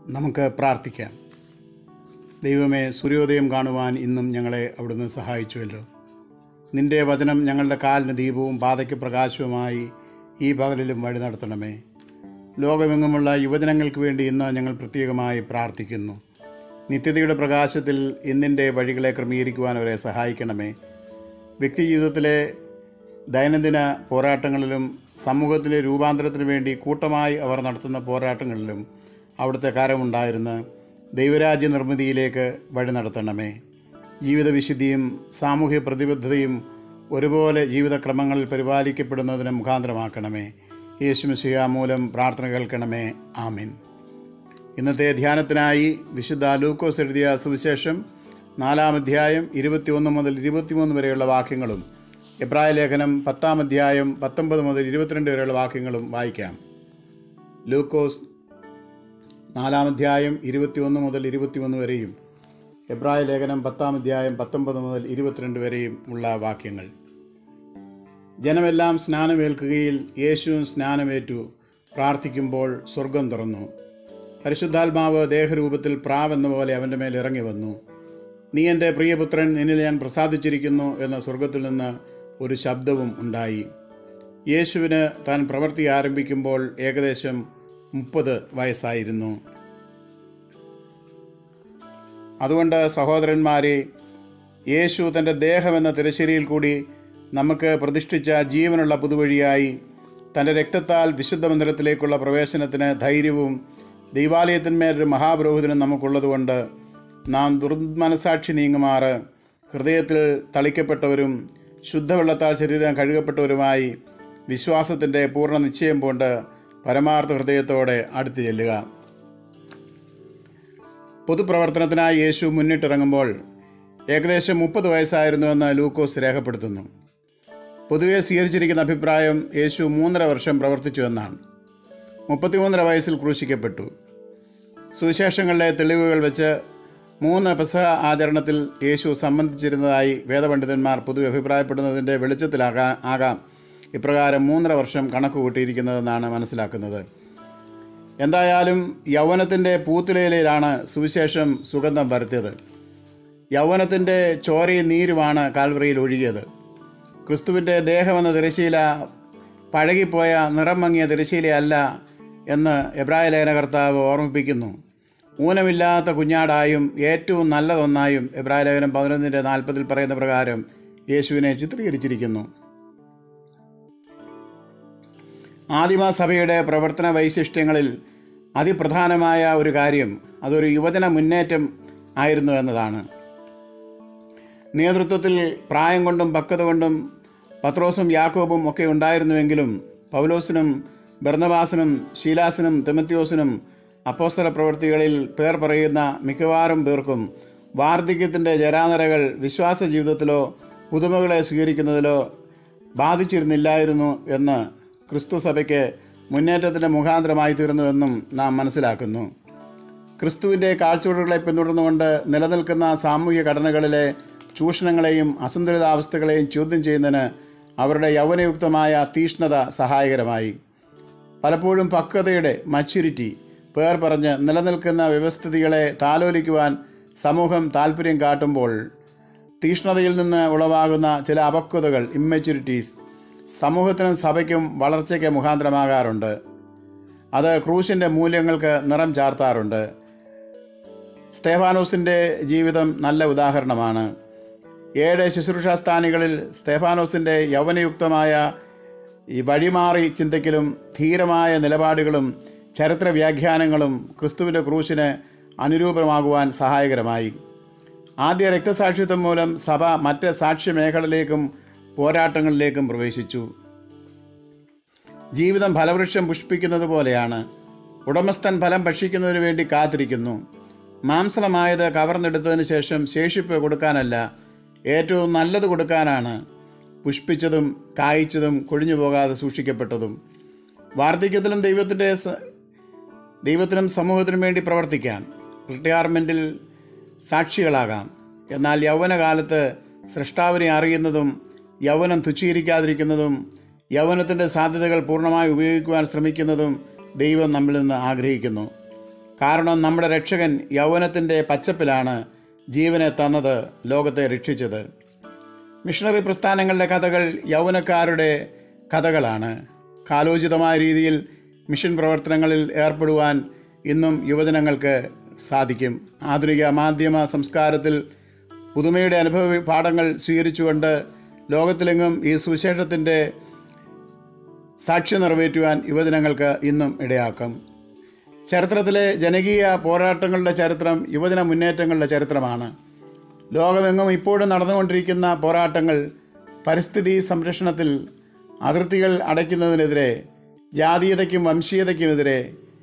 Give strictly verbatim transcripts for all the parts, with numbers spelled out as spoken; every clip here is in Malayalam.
നമുക്ക് പ്രാർത്ഥിക്കാം. ദൈവമേ, സൂര്യോദയം കാണുവാൻ ഇന്നും ഞങ്ങളെ അവിടുന്ന് സഹായിച്ചുവല്ലോ. നിൻ്റെ വചനം ഞങ്ങളുടെ കാലിന് ദീപവും പാതയ്ക്ക് പ്രകാശവുമായി ഈ പകലിലും വഴി നടത്തണമേ. ലോകമെങ്ങുമുള്ള യുവജനങ്ങൾക്ക് വേണ്ടി ഇന്ന് ഞങ്ങൾ പ്രത്യേകമായി പ്രാർത്ഥിക്കുന്നു. നിത്യതയുടെ പ്രകാശത്തിൽ ഇന്നിൻ്റെ വഴികളെ ക്രമീകരിക്കുവാൻ അവരെ സഹായിക്കണമേ. വ്യക്തിജീവിതത്തിലെ ദൈനംദിന പോരാട്ടങ്ങളിലും സമൂഹത്തിലെ രൂപാന്തരത്തിന് വേണ്ടി കൂട്ടമായി അവർ നടത്തുന്ന പോരാട്ടങ്ങളിലും അവിടുത്തെ കരമുണ്ടായിരുന്ന് ദൈവരാജ്യ നിർമ്മിതിയിലേക്ക് വഴി നടത്തണമേ. ജീവിത വിശുദ്ധിയും സാമൂഹ്യ പ്രതിബദ്ധതയും ഒരുപോലെ ജീവിതക്രമങ്ങളിൽ പരിപാലിക്കപ്പെടുന്നതിന് മുഖാന്തരമാക്കണമേ. യേശുമിശിഹാ മൂലം പ്രാർത്ഥന കേൾക്കണമേ. ആമീൻ. ഇന്നത്തെ ധ്യാനത്തിനായി വിശുദ്ധ ലൂക്കോസ് എഴുതിയ സുവിശേഷം നാലാം അധ്യായം ഇരുപത്തി ഒന്ന് മുതൽ ഇരുപത്തിമൂന്ന് വരെയുള്ള വാക്യങ്ങളും എബ്രായ ലേഖനം പത്താം അധ്യായം പത്തൊമ്പത് മുതൽ ഇരുപത്തിരണ്ട് വരെയുള്ള വാക്യങ്ങളും വായിക്കാം. ലൂക്കോസ് നാലാം അധ്യായം ഇരുപത്തി ഒന്ന് മുതൽ ഇരുപത്തിമൂന്ന് വരെയും എബ്രായ ലേഖനം പത്താം അധ്യായം പത്തൊമ്പത് മുതൽ ഇരുപത്തിരണ്ട് വരെയും ഉള്ള വാക്യങ്ങൾ. ജനമെല്ലാം സ്നാനമേൽക്കുകയിൽ യേശുവും സ്നാനമേറ്റു പ്രാർത്ഥിക്കുമ്പോൾ സ്വർഗം തുറന്നു. പരിശുദ്ധാത്മാവ് ദേഹരൂപത്തിൽ പ്രാവെന്ന പോലെ അവൻ്റെ മേൽ ഇറങ്ങി വന്നു. നീ എൻ്റെ പ്രിയപുത്രൻ, നിന്നിൽ ഞാൻ പ്രസാദിച്ചിരിക്കുന്നു എന്ന സ്വർഗത്തിൽ നിന്ന് ഒരു ശബ്ദവും ഉണ്ടായി. യേശുവിന് താൻ പ്രവൃത്തി ആരംഭിക്കുമ്പോൾ ഏകദേശം മുപ്പത് വയസ്സായിരുന്നു. അതുകൊണ്ട് സഹോദരന്മാരെ, യേശു തൻ്റെ ദേഹമെന്ന തിരശ്ശേരിയിൽ കൂടി നമുക്ക് പ്രതിഷ്ഠിച്ച ജീവനുള്ള പുതുവഴിയായി തൻ്റെ രക്തത്താൽ വിശുദ്ധ മന്ദിരത്തിലേക്കുള്ള പ്രവേശനത്തിന് ധൈര്യവും ദൈവാലയത്തിന്മേലൊരു മഹാപുരോഹിതനും നമുക്കുള്ളതുകൊണ്ട് നാം ദുർമനസാക്ഷി നീങ്ങുമാറ് ഹൃദയത്തിൽ തളിക്കപ്പെട്ടവരും ശുദ്ധവെള്ളത്താൽ ശരീരം കഴുകപ്പെട്ടവരുമായി വിശ്വാസത്തിൻ്റെ പൂർണ്ണ നിശ്ചയം കൊണ്ട് പരമാർത്ഥ ഹൃദയത്തോടെ അടുത്ത് ചെല്ലുക. പൊതുപ്രവർത്തനത്തിനായി യേശു മുന്നിട്ടിറങ്ങുമ്പോൾ ഏകദേശം മുപ്പത് വയസ്സായിരുന്നുവെന്ന് ലൂക്കോസ് രേഖപ്പെടുത്തുന്നു. പൊതുവെ സ്വീകരിച്ചിരിക്കുന്ന അഭിപ്രായം യേശു മൂന്നര വർഷം പ്രവർത്തിച്ചു എന്നാണ്. മുപ്പത്തിമൂന്നര വയസ്സിൽ ക്രൂശിക്കപ്പെട്ടു. സുവിശേഷങ്ങളിലെ തെളിവുകൾ വെച്ച് മൂന്ന് പെസഹ ആചരണത്തിൽ യേശു സംബന്ധിച്ചിരുന്നതായി വേദപണ്ഡിതന്മാർ പൊതുവെ അഭിപ്രായപ്പെടുന്നതിൻ്റെ വെളിച്ചത്തിലാകാൻ ആകാം ഇപ്രകാരം മൂന്നര വർഷം കണക്ക് കൂട്ടിയിരിക്കുന്നതെന്നാണ് മനസ്സിലാക്കുന്നത്. എന്തായാലും യൗവനത്തിൻ്റെ പൂത്തുലയിലാണ് സുവിശേഷം സുഗന്ധം പരത്തിയത്. യൗവനത്തിൻ്റെ ചോരയും നീരുമാണ് കാൽവറിയിൽ ഒഴുകിയത്. ക്രിസ്തുവിൻ്റെ ദേഹമെന്ന തിരശ്ശീല പഴകിപ്പോയ നിറം മങ്ങിയ തിരശ്ശീലയല്ല എന്ന് എബ്രായ ലേഖനകർത്താവ് ഓർമ്മിപ്പിക്കുന്നു. ഊനമില്ലാത്ത കുഞ്ഞാടായും ഏറ്റവും നല്ലതൊന്നായും എബ്രായ ലേഖനം പതിനൊന്നിൻ്റെ നാൽപ്പതിൽ പറയുന്ന പ്രകാരം യേശുവിനെ ചിത്രീകരിച്ചിരിക്കുന്നു. ആദിമസഭയുടെ പ്രവർത്തന വൈശിഷ്ട്യങ്ങളിൽ അതിപ്രധാനമായ ഒരു കാര്യം അതൊരു യുവജന മുന്നേറ്റം ആയിരുന്നു എന്നതാണ്. നേതൃത്വത്തിൽ പ്രായം കൊണ്ടും പക്വത കൊണ്ടും പത്രോസും യാക്കോബും ഒക്കെ ഉണ്ടായിരുന്നുവെങ്കിലും പൗലോസിനും ബർന്നബാസിനും ശീലാസിനും തിമത്യോസിനും അപ്പോസ്തല പ്രവൃത്തികളിൽ പേർ പറയുന്ന മിക്കവാറും പേർക്കും വാർദ്ധക്യത്തിൻ്റെ ജരാനരകൾ വിശ്വാസ ജീവിതത്തിലോ പുതുമകളെ സ്വീകരിക്കുന്നതിലോ ബാധിച്ചിരുന്നില്ലായിരുന്നു എന്ന് ക്രിസ്തു സഭയ്ക്ക് മുന്നേറ്റത്തിൻ്റെ മുഖാന്തരമായി തീർന്നുവെന്നും നാം മനസ്സിലാക്കുന്നു. ക്രിസ്തുവിൻ്റെ കാഴ്ചപ്പാടുകളെ പിന്തുടർന്നുകൊണ്ട് നിലനിൽക്കുന്ന സാമൂഹിക ഘടനകളിലെ ചൂഷണങ്ങളെയും അസന്തുലിതാവസ്ഥകളെയും ചോദ്യം ചെയ്യുന്നതിന് അവരുടെ യൗവനയുക്തമായ തീഷ്ണത സഹായകരമായി. പലപ്പോഴും പക്വതയുടെ മച്യൂരിറ്റി പേർ പറഞ്ഞ് നിലനിൽക്കുന്ന വ്യവസ്ഥിതികളെ താലോലിക്കുവാൻ സമൂഹം താല്പര്യം കാട്ടുമ്പോൾ തീഷ്ണതയിൽ നിന്ന് ഉളവാകുന്ന ചില അപക്വതകൾ ഇമ്മച്യൂരിറ്റീസ് സമൂഹത്തിനും സഭയ്ക്കും വളർച്ചയ്ക്ക് മുഖാന്തരമാകാറുണ്ട്. അത് ക്രൂശിൻ്റെ മൂല്യങ്ങൾക്ക് നിറം ചാർത്താറുണ്ട്. സ്തേഫാനോസിൻ്റെ ജീവിതം നല്ല ഉദാഹരണമാണ്. ഏഴ് ശുശ്രൂഷാസ്ഥാനികളിൽ സ്തേഫാനോസിൻ്റെ യൗവനയുക്തമായ ഈ വഴിമാറി ചിന്തയ്ക്കലും ധീരമായ നിലപാടുകളും ചരിത്ര വ്യാഖ്യാനങ്ങളും ക്രിസ്തുവിൻ്റെ ക്രൂശിന് അനുരൂപമാകുവാൻ സഹായകരമായി. ആദ്യ രക്തസാക്ഷിത്വം മൂലം സഭ മറ്റ് സാക്ഷ്യമേഖലയിലേക്കും പോരാട്ടങ്ങളിലേക്കും പ്രവേശിച്ചു. ജീവിതം ഫലവൃക്ഷം പുഷ്പിക്കുന്നത് പോലെയാണ്. ഉടമസ്ഥൻ ഫലം ഭക്ഷിക്കുന്നതിന് വേണ്ടി കാത്തിരിക്കുന്നു. മാംസളമായത് കവർന്നെടുത്തതിന് ശേഷം ശേഷിപ്പ് കൊടുക്കാനല്ല, ഏറ്റവും നല്ലത് കൊടുക്കാനാണ്. പുഷ്പിച്ചതും കായ്ച്ചതും കൊഴിഞ്ഞു പോകാതെ സൂക്ഷിക്കപ്പെട്ടതും. വാർദ്ധക്യത്തിലും ദൈവത്തിൻ്റെ ദൈവത്തിനും സമൂഹത്തിനും വേണ്ടി പ്രവർത്തിക്കാം. റിട്ടയർമെൻറ്റിൽ സാക്ഷികളാകാം. എന്നാൽ യൗവനകാലത്ത് സൃഷ്ടാവിനെ അറിയുന്നതും യൗവനം തുച്ഛീകരിക്കാതിരിക്കുന്നതും യൗവനത്തിൻ്റെ സാധ്യതകൾ പൂർണ്ണമായി ഉപയോഗിക്കുവാൻ ശ്രമിക്കുന്നതും ദൈവം നമ്മിൽ നിന്ന് ആഗ്രഹിക്കുന്നു. കാരണം നമ്മുടെ രക്ഷകൻ യൗവനത്തിൻ്റെ പച്ചപ്പിലാണ് ജീവനെ തന്നത്, ലോകത്തെ രക്ഷിച്ചത്. മിഷണറി പ്രസ്ഥാനങ്ങളുടെ കഥകൾ യൗവനക്കാരുടെ കഥകളാണ്. കാലോചിതമായ രീതിയിൽ മിഷൻ പ്രവർത്തനങ്ങളിൽ ഏർപ്പെടുവാൻ ഇന്നും യുവജനങ്ങൾക്ക് സാധിക്കും. ആധുനിക മാധ്യമ സംസ്കാരത്തിൽ പുതുമയുടെ അനുഭവ പാഠങ്ങൾ സ്വീകരിച്ചുകൊണ്ട് ലോകത്തിലെങ്ങും ഈ സുവിശേഷത്തിൻ്റെ സാക്ഷ്യം നിറവേറ്റുവാൻ യുവജനങ്ങൾക്ക് ഇന്നും ഇടയാക്കും. ചരിത്രത്തിലെ ജനകീയ പോരാട്ടങ്ങളുടെ ചരിത്രം യുവജന മുന്നേറ്റങ്ങളുടെ ചരിത്രമാണ്. ലോകമെങ്ങും ഇപ്പോഴും നടന്നുകൊണ്ടിരിക്കുന്ന പോരാട്ടങ്ങൾ പരിസ്ഥിതി സംരക്ഷണത്തിൽ, അതിർത്തികൾ അടയ്ക്കുന്നതിനെതിരെ, ജാതീയതയ്ക്കും വംശീയതയ്ക്കുമെതിരെ,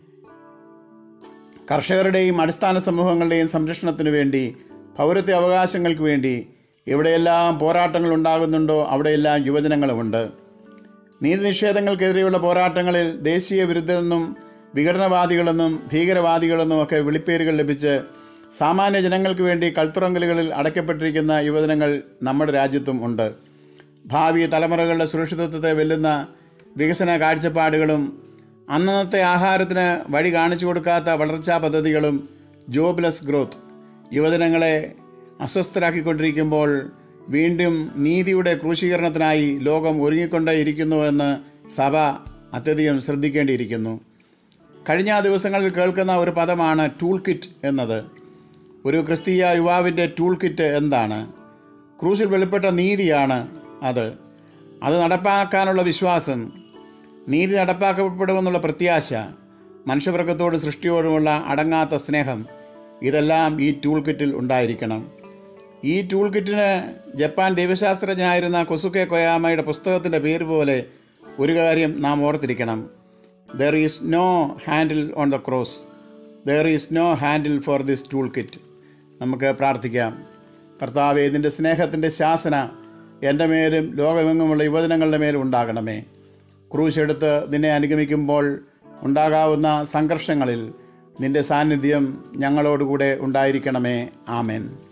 കർഷകരുടെയും അടിസ്ഥാന സമൂഹങ്ങളുടെയും സംരക്ഷണത്തിനു വേണ്ടി, പൗരത്വ അവകാശങ്ങൾക്ക് വേണ്ടി എവിടെയെല്ലാം പോരാട്ടങ്ങൾ ഉണ്ടാകുന്നുണ്ടോ അവിടെയെല്ലാം യുവജനങ്ങളുമുണ്ട്. നീതി നിഷേധങ്ങൾക്കെതിരെയുള്ള പോരാട്ടങ്ങളിൽ ദേശീയ വിരുദ്ധരെന്നും വിഘടനവാദികളെന്നും ഭീകരവാദികളെന്നും ഒക്കെ വിളിപ്പേരുകൾ ലഭിച്ച് സാമാന്യ ജനങ്ങൾക്ക് വേണ്ടി കൽത്തുറങ്കലുകളിൽ അടയ്ക്കപ്പെട്ടിരിക്കുന്ന യുവജനങ്ങൾ നമ്മുടെ രാജ്യത്തും ഉണ്ട്. ഭാവി തലമുറകളുടെ സുരക്ഷിതത്വത്തെ വെല്ലുന്ന വികസന കാഴ്ചപ്പാടുകളും അന്നന്നത്തെ ആഹാരത്തിന് വഴി കാണിച്ചു കൊടുക്കാത്ത വളർച്ചാ പദ്ധതികളും ജോബ്ലെസ് ഗ്രോത്ത് യുവജനങ്ങളെ അസ്വസ്ഥരാക്കിക്കൊണ്ടിരിക്കുമ്പോൾ വീണ്ടും നീതിയുടെ ക്രൂശീകരണത്തിനായി ലോകം ഒരുങ്ങിക്കൊണ്ടേയിരിക്കുന്നുവെന്ന് സഭ അത്യധികം ശ്രദ്ധിക്കേണ്ടിയിരിക്കുന്നു. കഴിഞ്ഞ ദിവസങ്ങളിൽ കേൾക്കുന്ന ഒരു പദമാണ് ടൂൾ കിറ്റ് എന്നത്. ഒരു ക്രിസ്തീയ യുവാവിൻ്റെ ടൂൾ കിറ്റ് എന്താണ്? ക്രൂശിൽ വെളിപ്പെട്ട നീതിയാണ് അത്. അത് നടപ്പാക്കാനുള്ള വിശ്വാസം, നീതി നടപ്പാക്കപ്പെടുമെന്നുള്ള പ്രത്യാശ, മനുഷ്യവർഗത്തോട് സൃഷ്ടിയോടുമുള്ള അടങ്ങാത്ത സ്നേഹം, ഇതെല്ലാം ഈ ടൂൾ കിറ്റിൽ ഉണ്ടായിരിക്കണം. ഈ ടൂൾ കിറ്റിന് ജപ്പാൻ ദൈവശാസ്ത്രജ്ഞനായിരുന്ന കൊസുക്കെ കൊയാമയുടെ പുസ്തകത്തിൻ്റെ പേര് പോലെ ഒരു കാര്യം നാം ഓർത്തിരിക്കണം. There is no handle on the cross, there is no handle for this tool kit. നമുക്ക് പ്രാർത്ഥിക്കാം. കർത്താവേ, ഇതിൻ്റെ സ്നേഹത്തിൻ്റെ ശാസന എൻ്റെ മേലും ലോകമെങ്ങുമുള്ള യുവജനങ്ങളുടെ മേലും ഉണ്ടാകണമേ. ക്രൂശ് എടുത്ത് നിന്നെ അനുഗമിക്കുമ്പോൾ ഉണ്ടാകാവുന്ന സംഘർഷങ്ങളിൽ നിൻ്റെ സാന്നിധ്യം ഞങ്ങളോടുകൂടെ ഉണ്ടായിരിക്കണമേ. ആമേൻ.